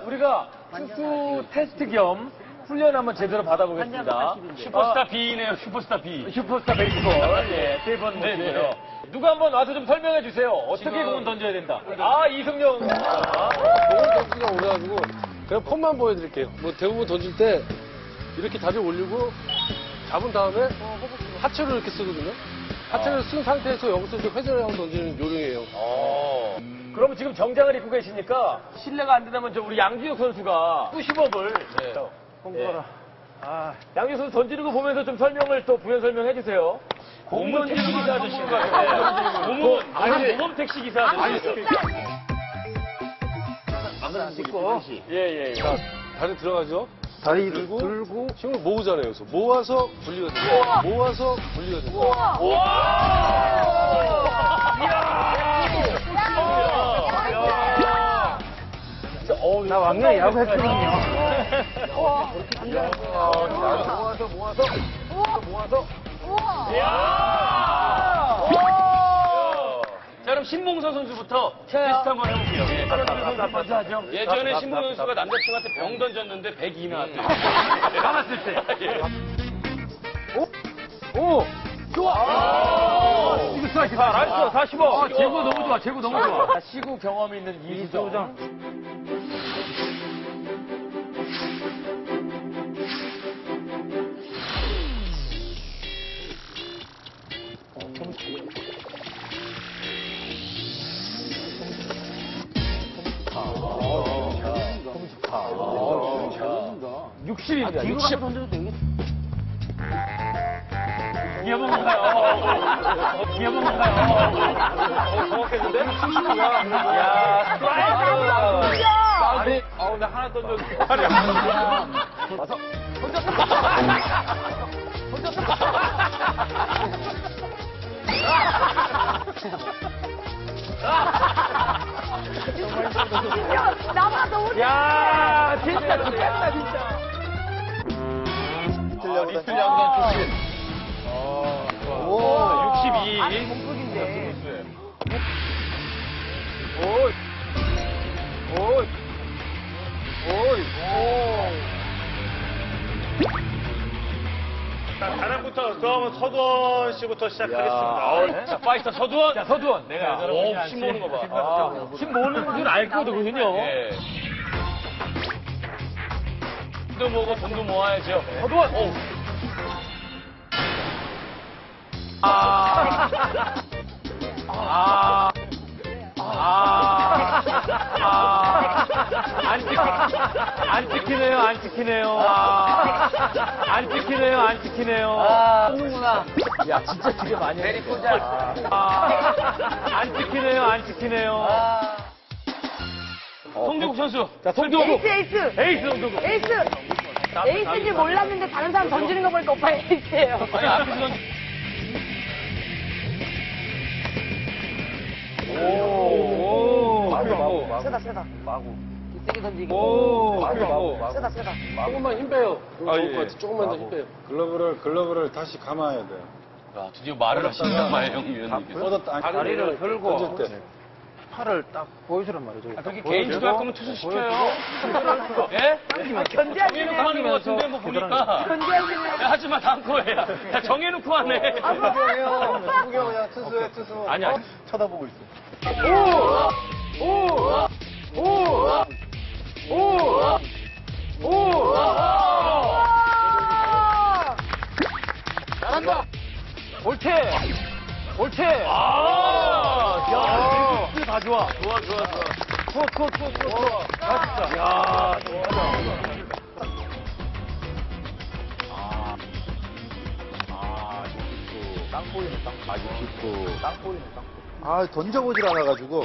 우리가 투수 테스트 겸 훈련 한번 제대로 받아보겠습니다. 슈퍼스타 B네요, 슈퍼스타 B. 슈퍼스타 베이스볼. 예, 3번 모시고요. 누가 한번 와서 좀 설명해 주세요. 어떻게 공을 던져야 된다. 아, 이승용. 공을 던지가 오래가지고 그냥 폼만 보여드릴게요. 뭐 대부분 던질 때 이렇게 다리 올리고 잡은 다음에 하체를 이렇게 쓰거든요. 하체를 쓴 상태에서 여기서 이제 회전을 하고 던지는 요령이에요. 그럼 지금 정장을 입고 계시니까 실례가 안 된다면 저 우리 양지혁 선수가 푸시업을 공부하라. 양지혁 선수 던지는 거 보면서 좀 설명을 또 부연 설명해 주세요. 공무원 택시 기사 아저씨인가요? 모범 택시 기사 아저씨. 예. 자, 다리 들어가죠? 다리 들고 힘을 모으잖아요. 여기서 모아서 분리가 됩니다. 모아서 분리가 됩니다. 나 왕년에 야구 했거든요. 모아서. 자, 그럼 신봉서 선수부터 테스트 한번 해볼게요. 먼저 하죠. 예전에 신봉서 선수가 남자친구한테 병 던졌는데 102 나왔대요. 남았을 때. 예. 오! 좋아! 이거 스트라이크. 나이스, 45. 제구 너무 좋아, 제구 너무 좋아. 시구 경험이 있는 이수정. 아, 60입니다. 60. 기어먹는가요? 정확했는데? 야, 스트라이크! 아니, 나 하나 던졌는데. 와서, 야, 진짜 좋겠다, 진짜. 리틀 양단 출신. 오, 62. 아니, 공격인데. 자, 단합부터 그러면 서두원 씨부터 시작하겠습니다. 자, 파이터 서두원. 자, 서두원. 내가. 오, 힘 모으는 거 봐. 힘 모으는 줄 알 거거든요. 예. 힘도 모으고 돈도 모아야죠. 서두원. 오. 안 찍히네요. 뽑는구나. 야, 진짜 되게 많이 해. 안 찍히네요. 송정국 선수. 자, 송정국. 에이스. 송정국. 에이스인지 몰랐는데 다른 사람 던지는 거 보니까 오빠 에이스예요. 아니, 앞에서 던지. 세다. 세게 던지기. 세다. 조금만 힘 빼요. 좋을 것 같아. 조금만 더 힘 빼요. 글러브를 다시 감아야 돼요. 야, 드디어 말을 하신단 말이에요, 형 위원님께서. 다리를 들고 던질 때. 팔을 딱 보여주란 말이죠. 그렇게 개인 투자 거면 투수 시켜요. 예? 정해놓고 하는 것 같은데, 뭐 보니까. 야, 하지마, 다음 거에. 야, 정해놓고 하네. 그냥 투수. 아니야. 쳐다보고 있어. 잘한다. 옳지. 야, 다 좋아. 좋아. 맛있다. 야, 좋아. 아, 던져보질 않아가지고.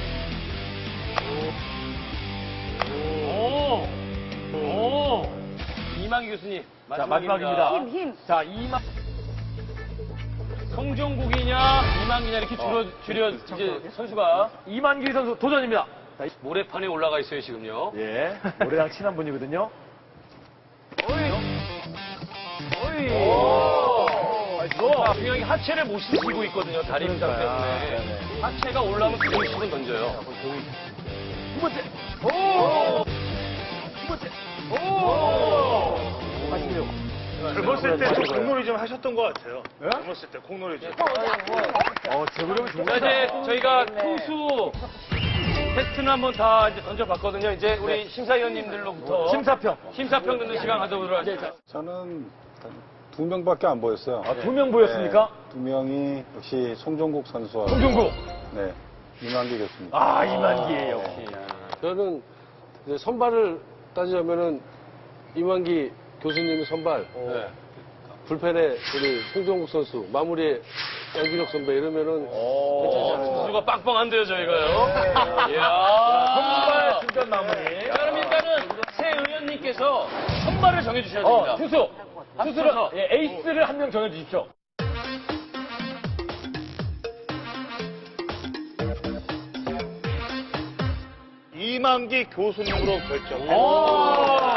오. 이만기 교수님. 자, 마지막입니다. 힘. 자, 송정국이냐, 이만기냐, 이렇게 줄여, 이제 선수가. 이만기 선수 도전입니다. 모래판에 올라가 있어요, 지금요. 예. 노래랑 친한 분이거든요. 자, 분명히 하체를 못 쓰시고 있거든요, 다리 부상 때문에. 하체가 올라오면 그대로 던져요. 두 번째. 젊었을 때 좀 공놀이 좀 하셨던 것 같아요. 젊었을 때 공놀이 좀. 자, 이제 저희가 투수 테스트는 한번 다 이제 던져봤거든요. 이제 우리 심사위원님들로부터 심사평 듣는 시간 가져보도록 하겠습니다. 저는 두 명밖에 안 보였어요. 아, 2명 보였습니까? 두 명이 역시 송종국 선수와 송종국. 네, 이만기 교수님. 아, 이만기 역시. 저는 이제 선발을 따지자면은 이만기 교수님이 선발, 불펜에 우리 송정국 선수, 마무리에 양준혁 선배 이러면은 괜찮지 않을까. 투수가 빵빵한데요, 저희가요. 선발 이야. 충전 마무리. 자, 그럼 일단은 새 의원님께서 선발을 정해주셔야 됩니다. 투수를, 에이스를 한 명 정해주십시오. 이만기 교수님으로 결정. 오!